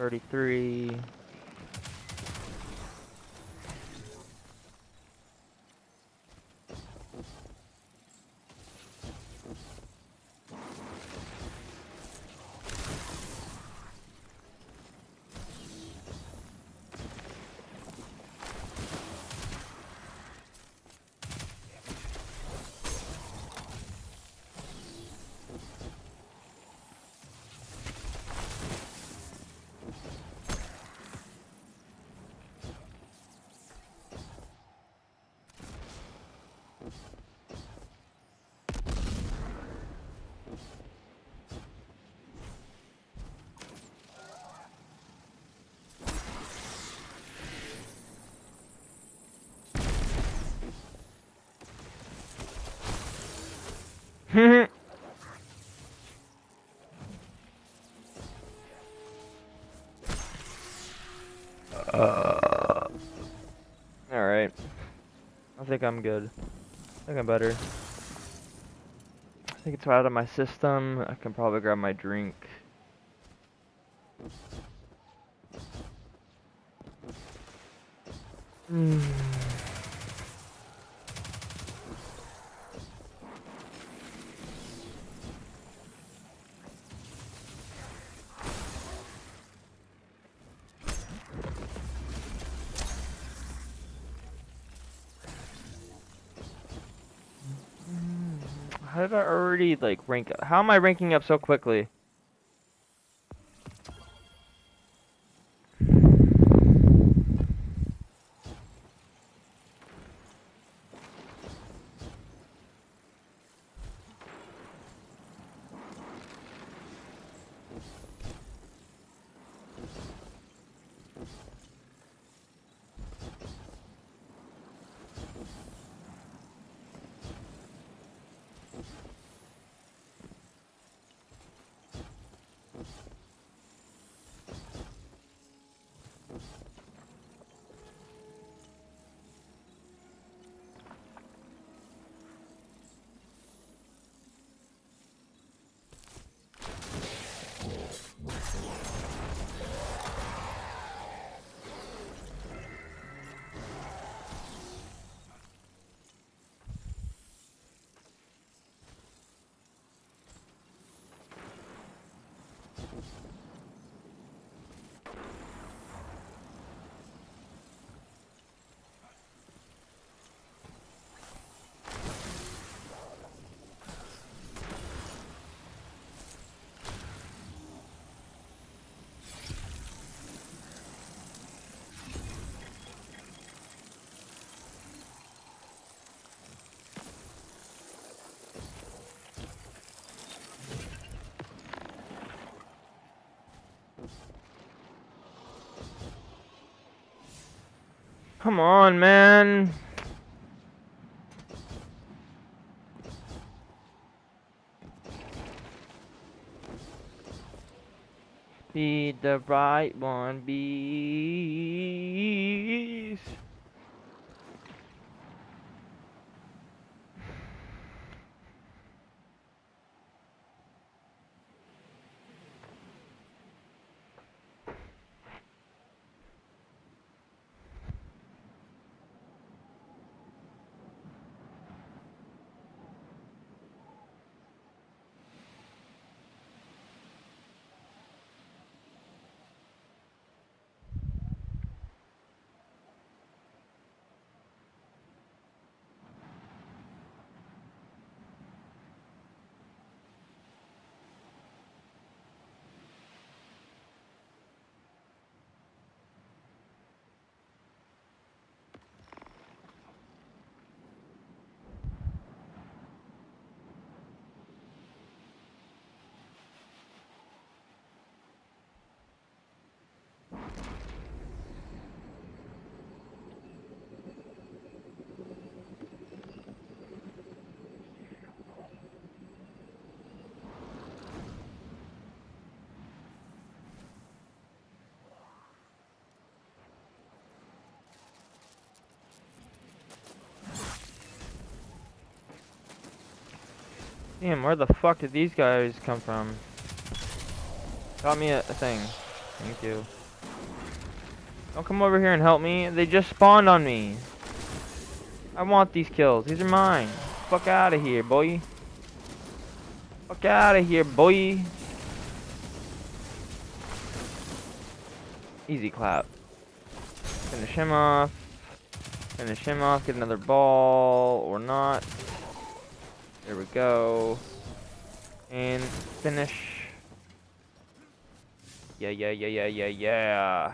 33. Alright. I think I'm good. I think I'm better. I think it's out of my system. I can probably grab my drink. How did I already like rank? How am I ranking up so quickly? Come on, man. Be the right one, bees. Damn, where the fuck did these guys come from? Got me a thing. Thank you. Don't come over here and help me. They just spawned on me. I want these kills. These are mine. Fuck out of here, boy. Fuck out of here, boy. Easy clap. Finish him off. Finish him off. Get another ball or not. There we go. And finish. Yeah, yeah, yeah, yeah, yeah, yeah.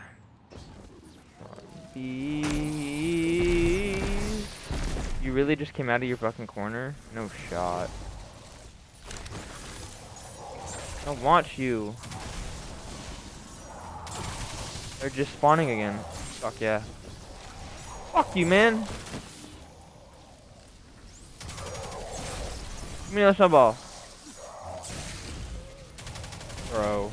Bees. You really just came out of your fucking corner? No shot. I don't want you. They're just spawning again. Fuck yeah. Fuck you, man. Give me a snowball. Bro.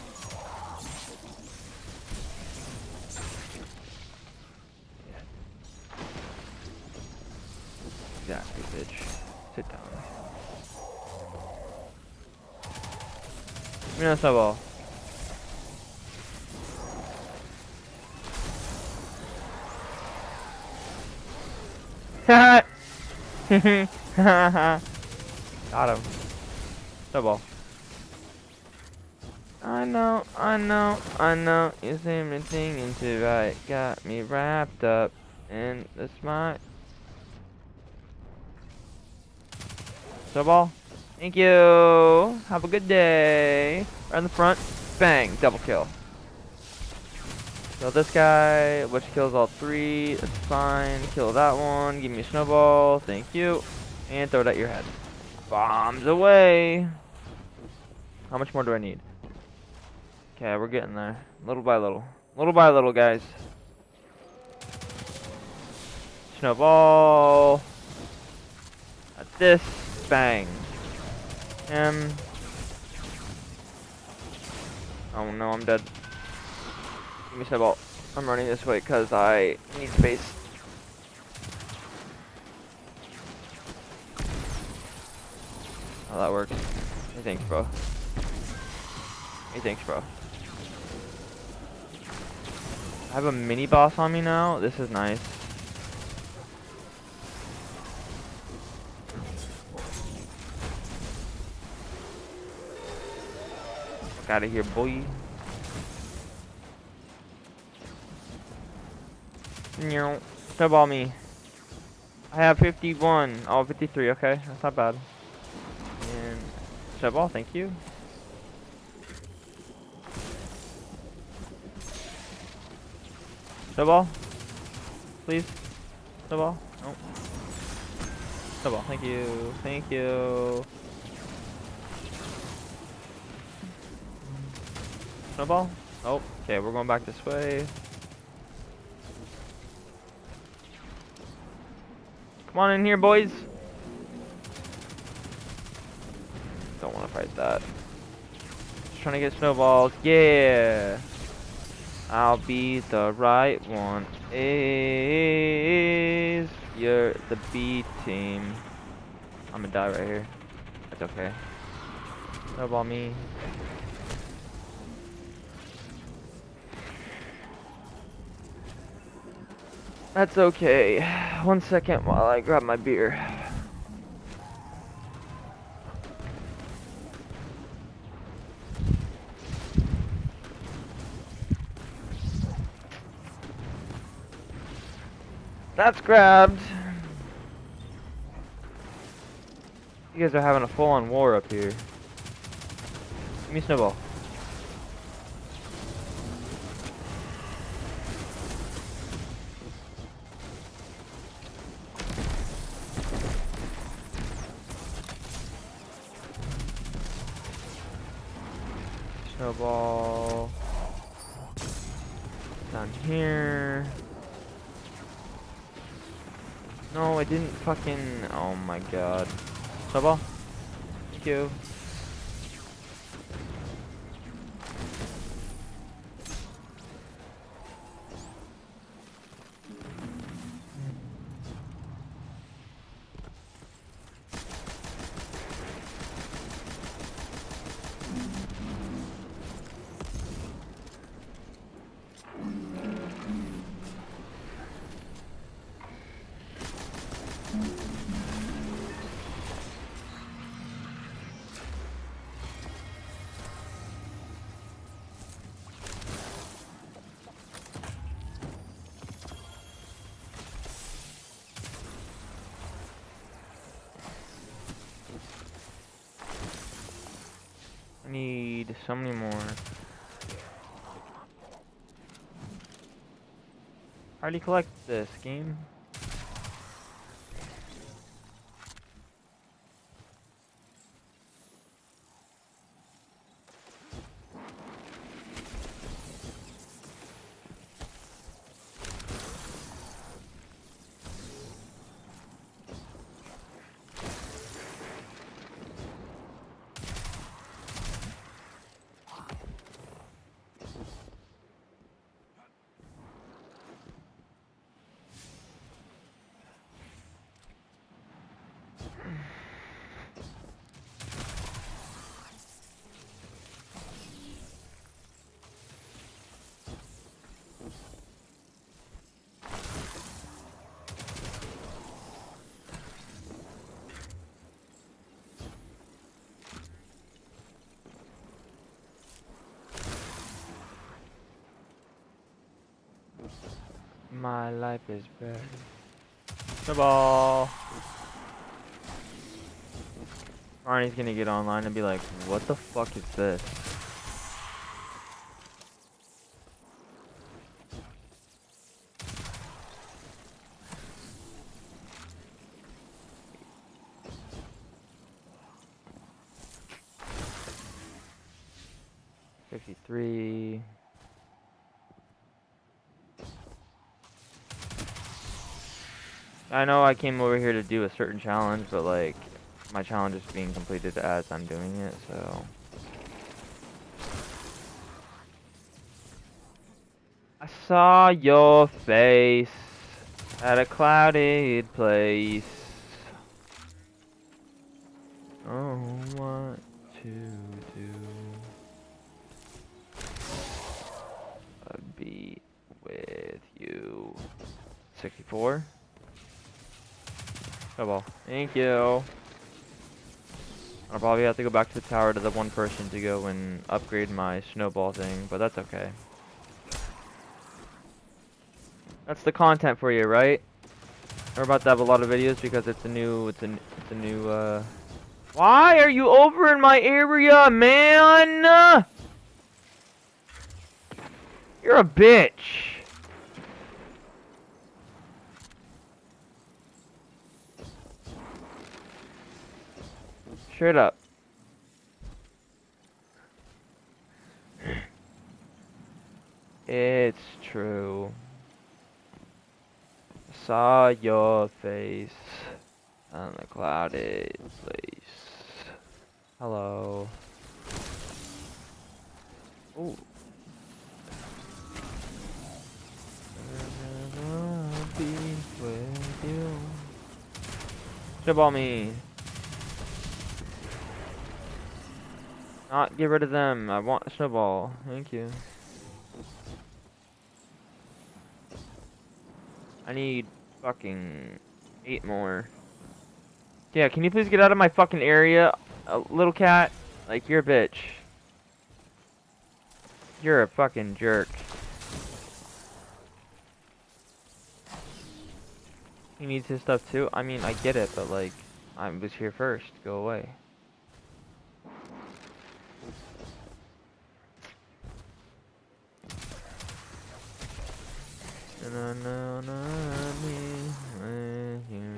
Exactly, bitch. Sit down. Give me a snowball. Got him. Snowball. I know. You see me thinking too right. Got me wrapped up in the smart. Snowball. Thank you. Have a good day. Right in the front. Bang. Double kill. Kill this guy, which kills all three. That's fine. Kill that one. Give me a snowball. Thank you. And throw it at your head. Bombs away. How much more do I need? Okay, we're getting there. Little by little. Little by little, guys. Snowball. At this. Bang. Oh no, I'm dead. Give me snowball. I'm running this way because I need space. Oh, that works. Hey, thanks, bro. Hey, thanks, bro. I have a mini boss on me now. This is nice. Fuck out of here, boy. Snowball me. I have 51. Oh, 53. Okay, that's not bad. And snowball, thank you. Snowball, please. Snowball. No. Snowball. Thank you. Thank you. Snowball. Oh. Okay, we're going back this way. Come on in here, boys. Don't want to fight that. Just trying to get snowballs. Yeah. I'll be the right one. Is you're the B team. I'm gonna die right here. That's okay. Snowball me. That's okay. 1 second while I grab my beer. That's grabbed. You guys are having a full-on war up here. Give me a snowball. Snowball. Down here. No, I didn't fucking... Oh my god. Snowball? Thank you. I need so many more. How do you collect this game? My life is bad. Snowball. Arnie's gonna get online and be like, what the fuck is this? $53. I know I came over here to do a certain challenge, but like, my challenge is being completed as I'm doing it, so. I saw your face at a clouded place. Oh, what to do? I'd be with you. 64. Snowball. Thank you. I'll probably have to go back to the tower to the one person to go and upgrade my snowball thing, but that's okay. That's the content for you, right? We're about to have a lot of videos because it's a new, Why are you over in my area, man? You're a bitch. Straight up. It's true. Saw your face on the clouded place. Hello. Ooh. I'll be with you. Snowball me. Not get rid of them. I want a snowball. Thank you. I need fucking 8 more. Yeah, can you please get out of my fucking area, little cat? Like, you're a bitch. You're a fucking jerk. He needs his stuff too. I mean, I get it, but like, I was here first. Go away. No, me with you.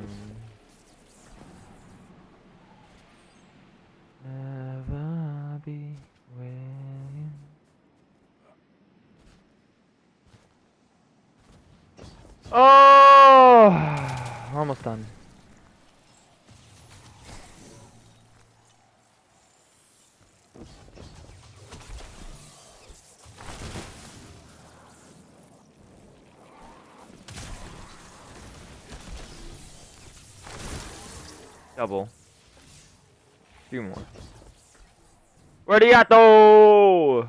Never be with you. Oh, we're almost done. Double. 3 more. Where'd he at though?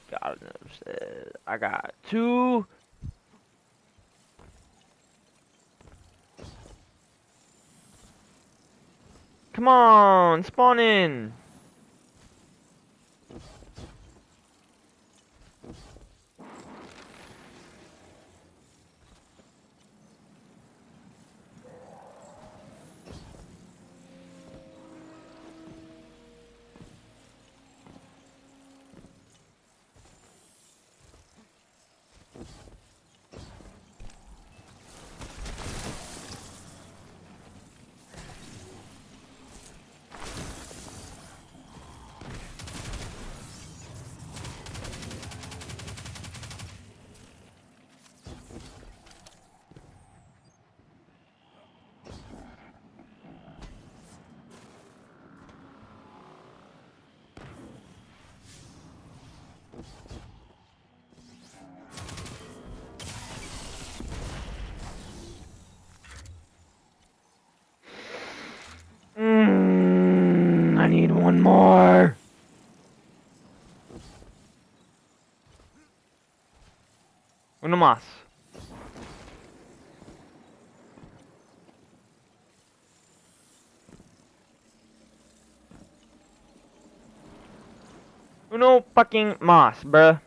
God, I got 2. Come on, spawn in. I need one more. Uno más. Uno fucking más, bruh.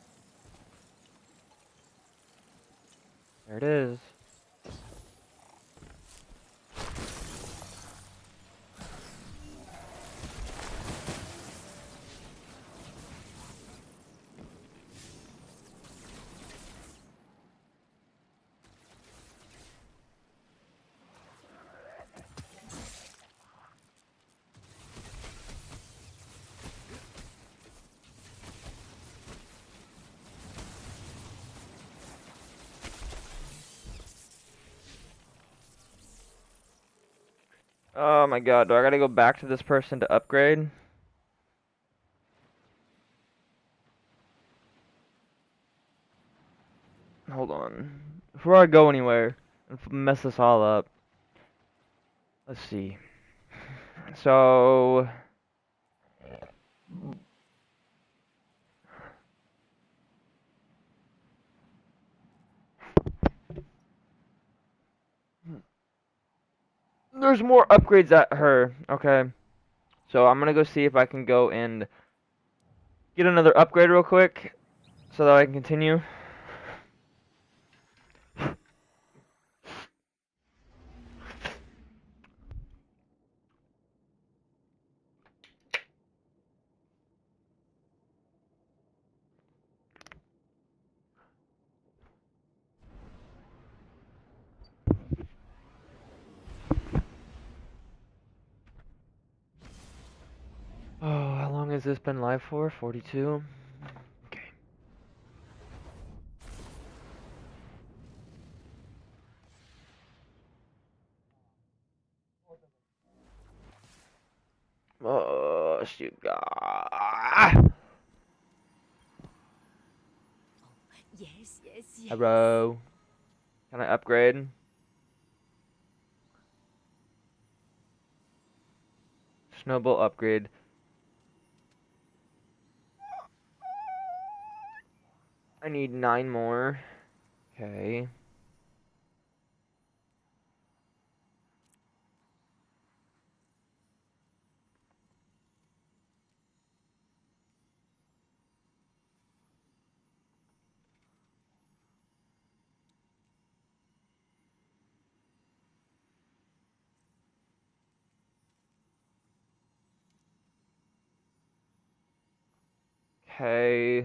There it is. Oh my god, do I gotta go back to this person to upgrade? Hold on. Before I go anywhere and mess this all up, let's see. So, there's more upgrades at her. Okay. So I'm gonna go see if I can go and get another upgrade real quick so that I can continue. Oh, how long has this been live for? 42? Okay. Oh, shoot. Yes, yes, yes. Hello. Can I upgrade? Snowball upgrade. I need 9 more. Okay. Okay.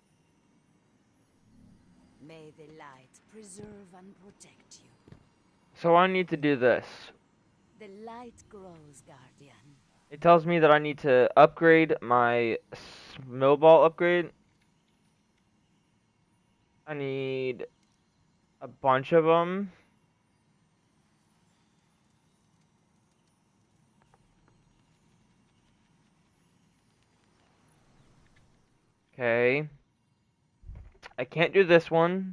May the light preserve and protect you. So I need to do this. The light grows, Guardian. It tells me that I need to upgrade my snowball upgrade. I need a bunch of them. Okay. I can't do this one.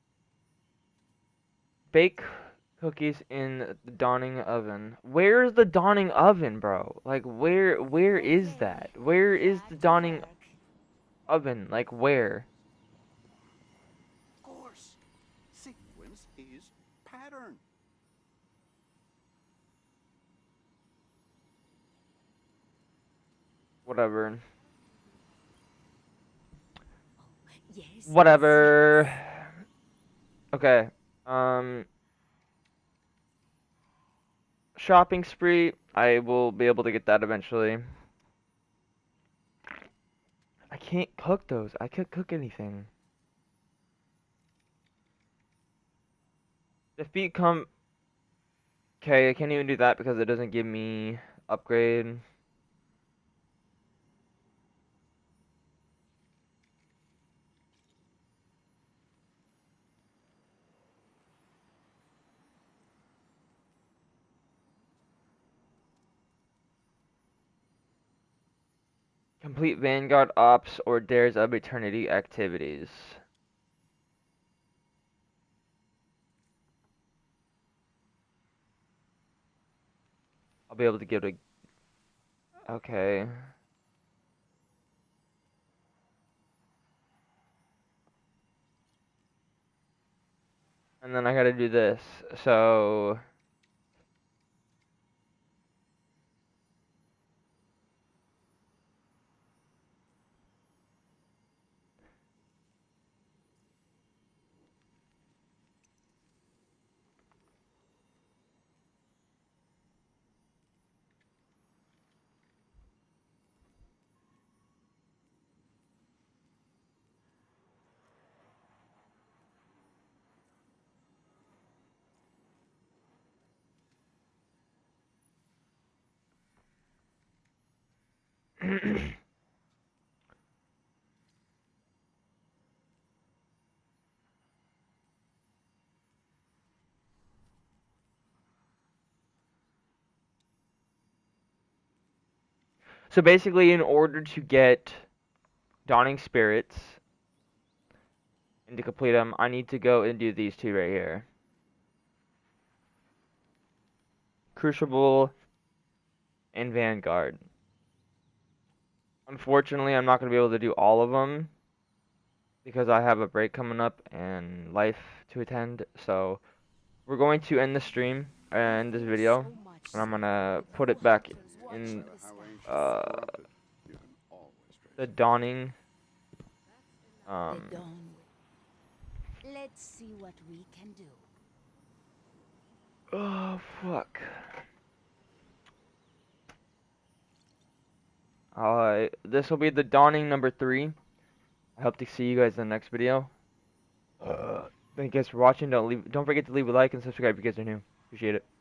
Bake cookies in the dawning oven. Where's the dawning oven, bro? Like, where is that? Where is the Back to dawning work. oven? Like, where? Of course. Sequence is pattern. Whatever. Yes. Whatever. Okay. Shopping spree. I will be able to get that eventually. I can't cook those. I can't cook anything. Defeat come. Okay, I can't even do that because it doesn't give me upgrade. Complete Vanguard Ops or Dares of Eternity activities. I'll be able to give it a... Okay. And then I gotta do this. So... So basically, in order to get Dawning Spirits and to complete them, I need to go and do these two right here. Crucible and Vanguard. Unfortunately, I'm not going to be able to do all of them because I have a break coming up and life to attend. So we're going to end the stream and this video, So much and I'm going to snow. put it back Watch in the sky. You can always trace the it. Dawning. The dawn. Let's see what we can do. Oh, fuck. Alright, this will be the Dawning number 3. I hope to see you guys in the next video. Thank you guys for watching. Don't forget to leave a like and subscribe if you guys are new. Appreciate it.